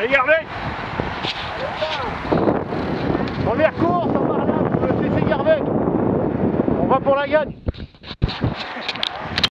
Allez Garbec. Première course, on part là, pour le CC Garbec. On va pour la gagne.